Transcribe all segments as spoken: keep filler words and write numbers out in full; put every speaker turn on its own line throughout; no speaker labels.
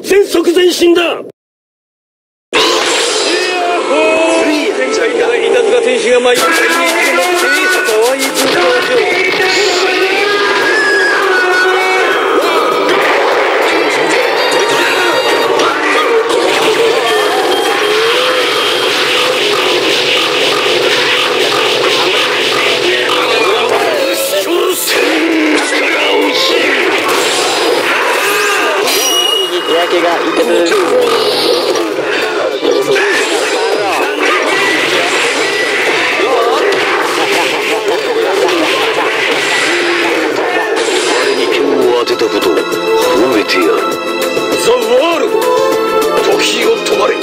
全速前進だ。いたずら天使が舞い込んでいるのって可愛い文化を
日焼けがいてる。
当てたことを褒めてやる。ザ・ワールド、時を止まれ。い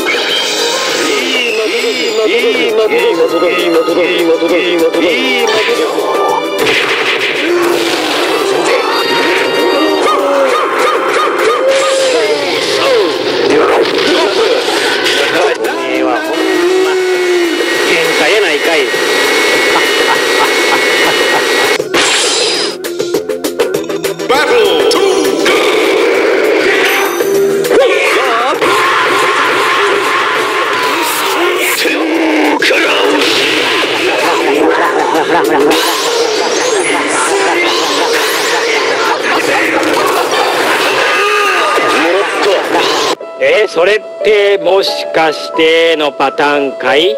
い的だ、いい的だ、いい的だ、いい的だ、いい的だ、いい的だ。
えわ、ほんま喧嘩やないかい。え、それってもしかしてのパターンかい？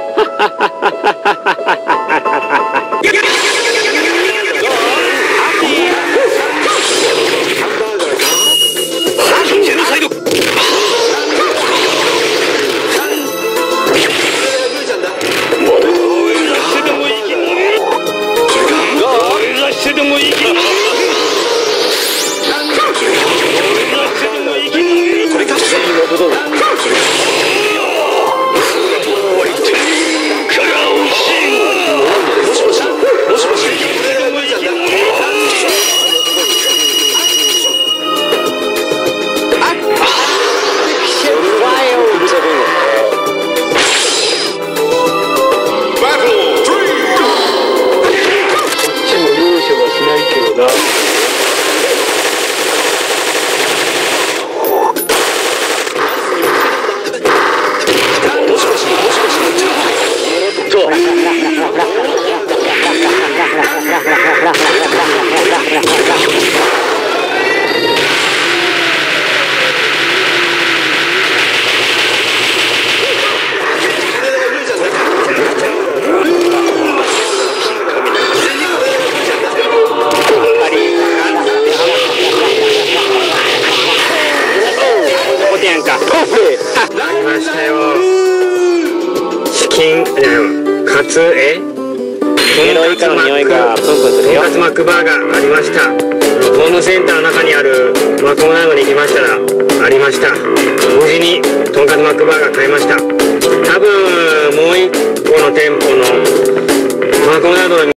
ありましたよ。チキン、カツ、えエロイカの匂いがプンプンするよ。
とんかつマックバーガーありました。ホームセンターの中にあるマクドナルドに行きましたらありました。無事にとんかつマックバーガー買いました。多分もう一個の店舗のマクドナルドの